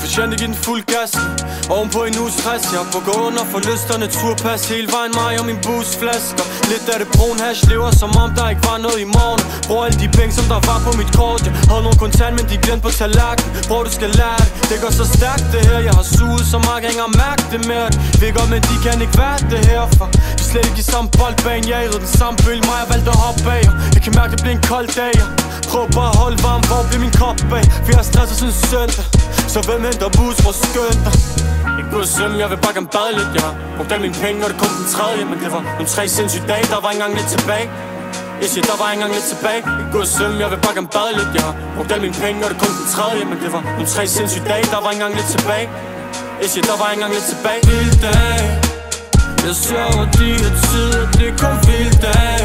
Betjente giv den fuld gas. Ovenpå en uge stress. Jeg er på gå under for lysterne. Turpas hele vejen mig og min busflasker. Lidt af det brun hash lever som om der ikke var noget i morgen. Brug alle de penge som der var på mit kort. Jeg havde nogle kontant men de glemte på tallerken. Bror du skal lære det. Det går så stærkt det her. Jeg har suget så meget jeg ikke har mærket det mere. Ved godt men de kan ikke være det her. For vi slet ikke i samme boldbane. Jeg ædede den samme bølge mig. Jeg valgte at hoppe bag. Jeg kan mærke det bliver en kold dag. Prøv bare at holde varm. Hvor bliver min kop bag? For jeg har stresset siden søndag. Så hvem henter bus for skønt dig? Ikke gå søm, jeg vil bare gerne bade lidt. Jeg har brugt alle mine penge, og det kom den tredje. Men det var nogle 3 sindssyge dage, der var ikke engang lidt tilbage. Jeg siger, der var ikke engang lidt tilbage. Ikke gå søm, jeg vil bare gerne bade lidt. Jeg har brugt alle mine penge, og det kom den tredje. Men det var nogle 3 sindssyge dage, der var ikke engang lidt tilbage. Jeg siger, der var ikke engang lidt tilbage. Vild dag. Jeg sørger de her tider, det er kun vild dag.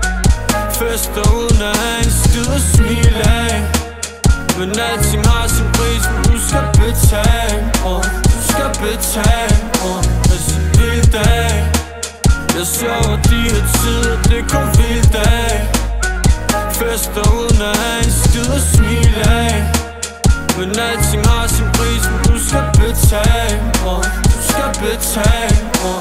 Fester uden at have en skid at smile af. Men alting har sin pris, men du skal betale. Du skal betale. Jeg siger vild dag. Jeg sørger de her tider, det er kun vild dag. Fester uden at have en skid at smile af. Men alting har sin pris, men du skal betale. Du skal betale.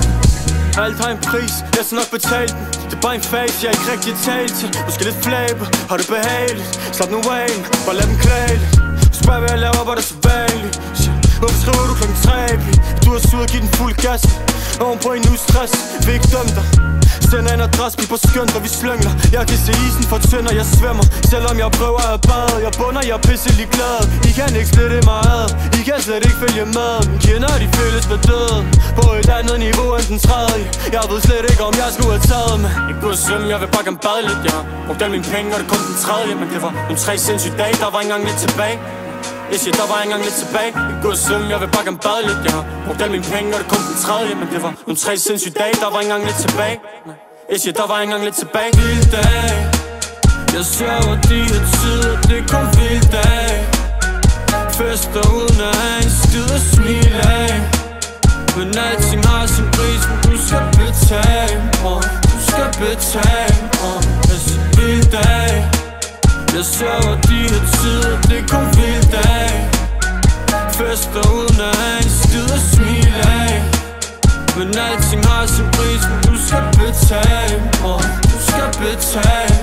Alt har en pris, jeg skal nok betale den. Det er bare en fase, jeg ikke rigtig talt til. Måske lidt flabe, har det behageligt. Slap nu af, bare lad dem klage. Spørg hvad jeg laver, hvor det er så vanligt. Hvorfor skriver du klokken 3? Du har suget og givet den fuld gas. Ovenpå en uge stress, vil ikke dømme dig. Sender en adresse, vi på skønt, og vi slyngler. Jeg kan se isen for tynd, og jeg svømmer. Selvom jeg prøver at bade, jeg bunder, jeg er pisselig glad. I kan ikke splitte mig ad, I kan slet ikke følge med. Mine kinder, de føles for døde. På et andet niveau end den tredje. Jeg ved slet ikke, om jeg skulle have taget med. Ikke gå søm, jeg vil bare gerne bade lidt. Jeg har brugt alle mine penge, og det kom den tredje. Men det var nogle 3 sindssyge dage, der var ikke engang lidt tilbage. Jeg siger, der var ikke engang lidt tilbage. Ikke gå søm, jeg vil bare gerne bade lidt. Jeg har brugt alle mine penge, og det kom den tredje. Men det var nogle 3 sindssyge dage, der var ikke engang lidt tilbage. Jeg siger, der var ikke engang lidt tilbage. Vild dag. Jeg sørger de her tider, det er kun vild dag. Fester uden at have en skid at smile af. Men alting har sin pris, men du skal betale. Du skal betale. Jeg siger, vild dag. Jeg sørger de her tider, det er kun vild dag. Fester uden at have en skid at smile af. Men alting har sin pris, men du skal betale. Du skal betale.